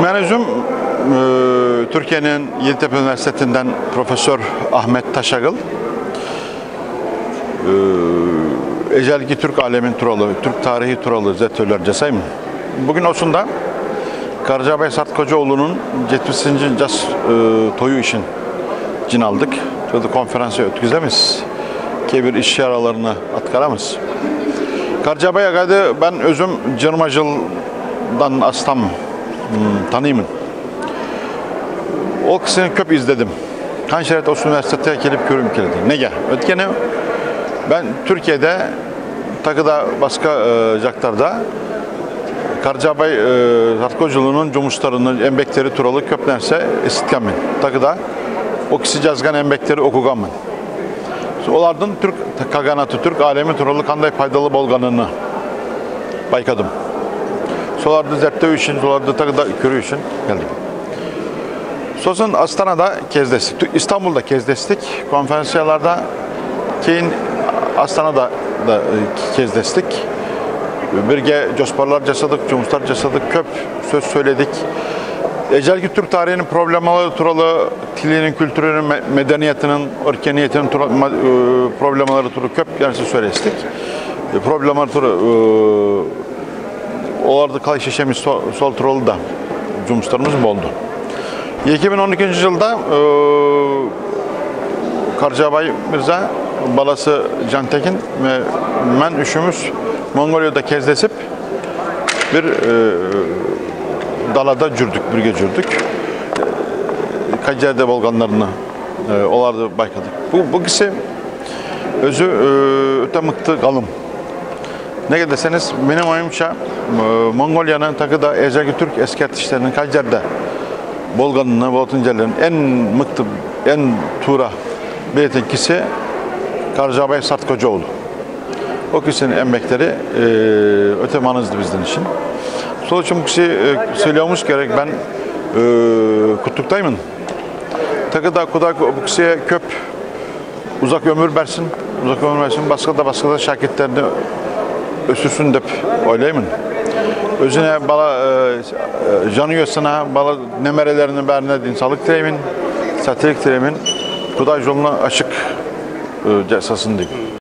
Ben özüm Türkiye'nin Yeditepe Üniversitesi'nden Profesör Ahmet Taşagıl. Ecelki Türk alemin turalı, Türk tarihi turalı zetörler cesayım. Bugün osunda Karacabey Sartkocaoğlu'nun 70. cas toyu için cin aldık. Burada konferansı ötküzemiz. Kebir iş yaralarını atkaramız. Karacabey'e gaydı ben özüm Cırmacıl'dan astam tanıyımın. O kısmını köp izledim. Kanşeret Osman Üniversitesi'ne gelip görüm kilidi. Nege? Ötkeni ben Türkiye'de takıda başka jaklarda Karacabey Sartkocaoğlu'nun cumuslarının embekleri turalı köp nerse esitkenmin. Takıda o kişi yazgan embekleri okuganmin. Olardan Türk kaganatı, Türk alemi turalı kanday faydalı bolganını baykadım. Solarda zerttev için, solarda takıda körü için geldim. Sosun Astana'da kezdestik, İstanbul'da kezdestik, konferansiyalarda keyin Astana'da da kezdestik. Birge cosparlar casadık, cumuslar casadık, köp söz söyledik. Ecelki Türk tarihinin problemaları turalı, dilinin, kültürünün, medeniyetinin, ırkeniyetinin problemaları turalı köp yarısı söyledik. Problemaları turalı, olarda kalay şişemiz sol turalı da cumuslarımız oldu. 2012 yılda Karacabey Mirza, balası Can Tekin ve ben üçümüz Mongolya'da kezdesip bir dalada cürdük, birge cürdük. Kayseri'de bolganlarını olarda baykadık. Bu kişi özü öte mıktı kalım. Ne deseniz benim oyumça Mongolya'nın takıda ezelki Türk eskertişlerinin Kayseri'de bolganını, boltuncerlerin en mıktı, en tura belirten kişi Karacabey Sartkocaoğlu. O kişinin emekleri öte manızdı bizden için. Sol için bu kişi söylüyormuş gerek ben kutluktayım. Takıda bu kişiye köp uzak ömür versin, başka da şakirtlerini ösürsün deyip oylayımın. Özüne bala canı yosuna bala nemerelerinin berine din sağlık dileyimin, satirik dileyimin. Kuday yoluna açık cesasın diyeyim.